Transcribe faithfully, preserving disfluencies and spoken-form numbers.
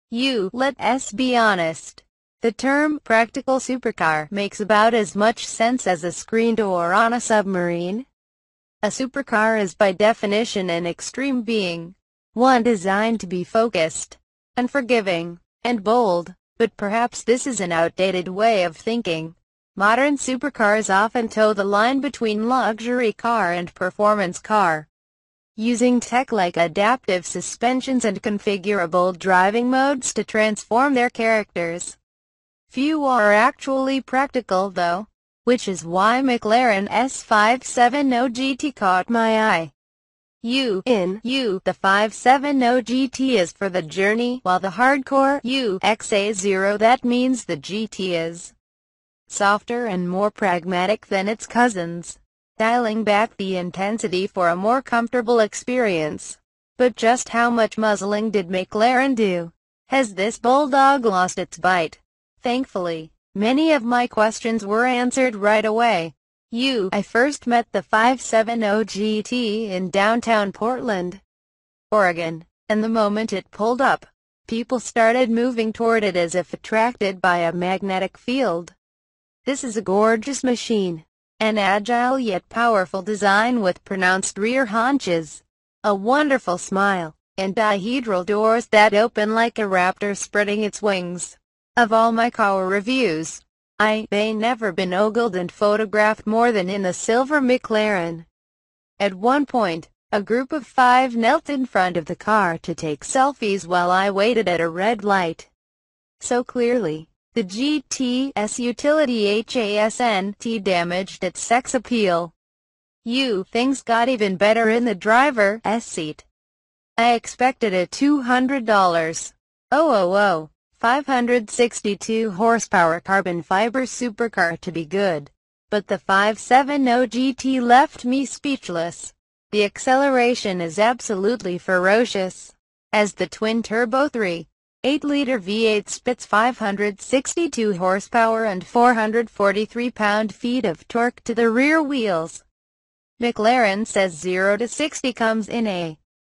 You, let us be honest. The term practical supercar makes about as much sense as a screen door on a submarine. A supercar is by definition an extreme being, one designed to be focused, unforgiving, and bold, but perhaps this is an outdated way of thinking. Modern supercars often toe the line between luxury car and performance car, using tech like adaptive suspensions and configurable driving modes to transform their characters. Few are actually practical though, which is why McLaren S five seventy G T caught my eye. U in U, the five seventy G T is for the journey, while the hardcore U X A zero, that means the G T is softer and more pragmatic than its cousins, dialing back the intensity for a more comfortable experience. But just how much muzzling did McLaren do? Has this bulldog lost its bite? Thankfully, many of my questions were answered right away. U I first met the five seventy G T in downtown Portland, Oregon, and the moment it pulled up, people started moving toward it as if attracted by a magnetic field. This is a gorgeous machine, an agile yet powerful design with pronounced rear haunches, a wonderful smile, and dihedral doors that open like a raptor spreading its wings. Of all my car reviews, I may never been ogled and photographed more than in the silver McLaren. At one point, a group of five knelt in front of the car to take selfies while I waited at a red light. So clearly, the G T's utility hasn't damaged its sex appeal. U things got even better in the driver's seat. I expected a two hundred dollars oh oh oh five hundred sixty-two horsepower carbon fiber supercar to be good, but the five seventy G T left me speechless. The acceleration is absolutely ferocious, as the twin-turbo three point eight liter V eight spits five hundred sixty-two horsepower and four hundred forty-three pound-feet of torque to the rear wheels. McLaren says zero to sixty comes in a